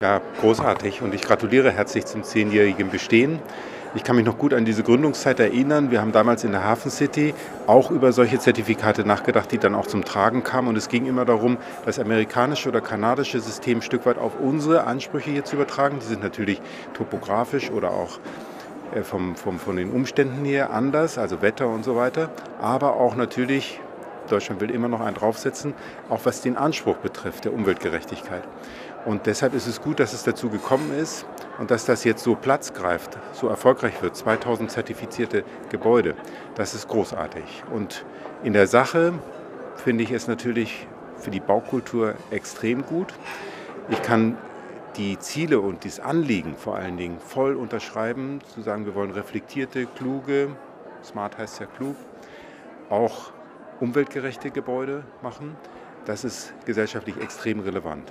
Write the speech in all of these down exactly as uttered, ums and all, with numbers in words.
Ja, großartig und ich gratuliere herzlich zum zehnjährigen Bestehen. Ich kann mich noch gut an diese Gründungszeit erinnern. Wir haben damals in der Hafen City auch über solche Zertifikate nachgedacht, die dann auch zum Tragen kamen. Und es ging immer darum, das amerikanische oder kanadische System ein Stück weit auf unsere Ansprüche hier zu übertragen. Die sind natürlich topografisch oder auch äh, vom, vom, von den Umständen her anders, also Wetter und so weiter. Aber auch natürlich, Deutschland will immer noch einen draufsetzen, auch was den Anspruch betrifft, der Umweltgerechtigkeit. Und deshalb ist es gut, dass es dazu gekommen ist und dass das jetzt so Platz greift, so erfolgreich wird. zweitausend zertifizierte Gebäude, das ist großartig. Und in der Sache finde ich es natürlich für die Baukultur extrem gut. Ich kann die Ziele und das Anliegen vor allen Dingen voll unterschreiben, zu sagen, wir wollen reflektierte, kluge, smart heißt ja klug, auch umweltgerechte Gebäude machen. Das ist gesellschaftlich extrem relevant.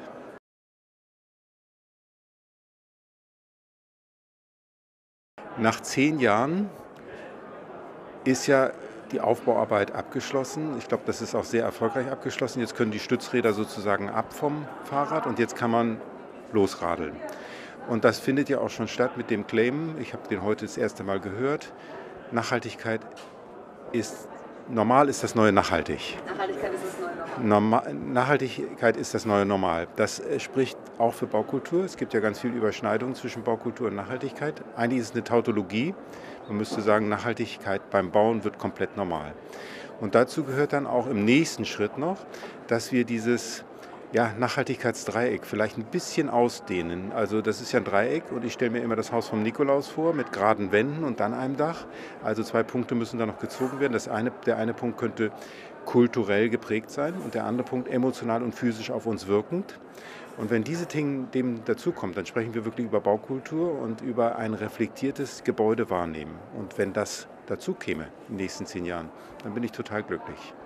Nach zehn Jahren ist ja die Aufbauarbeit abgeschlossen. Ich glaube, das ist auch sehr erfolgreich abgeschlossen. Jetzt können die Stützräder sozusagen ab vom Fahrrad und jetzt kann man losradeln. Und das findet ja auch schon statt mit dem Claim. Ich habe den heute das erste Mal gehört. Nachhaltigkeit ist, normal ist das neue nachhaltig. Nachhaltigkeit ist das neue Normal. Norma- Nachhaltigkeit ist das neue Normal. Das äh, spricht auch für Baukultur. Es gibt ja ganz viel Überschneidungen zwischen Baukultur und Nachhaltigkeit. Eigentlich ist es eine Tautologie. Man müsste sagen, Nachhaltigkeit beim Bauen wird komplett normal. Und dazu gehört dann auch im nächsten Schritt noch, dass wir dieses ja, Nachhaltigkeitsdreieck vielleicht ein bisschen ausdehnen. Also das ist ja ein Dreieck und ich stelle mir immer das Haus vom Nikolaus vor mit geraden Wänden und dann einem Dach. Also zwei Punkte müssen da noch gezogen werden. Das eine, der eine Punkt könnte kulturell geprägt sein und der andere Punkt emotional und physisch auf uns wirkend. Und wenn diese Dinge dem dazukommt, dann sprechen wir wirklich über Baukultur und über ein reflektiertes Gebäude wahrnehmen. Und wenn das dazu käme in den nächsten zehn Jahren, dann bin ich total glücklich.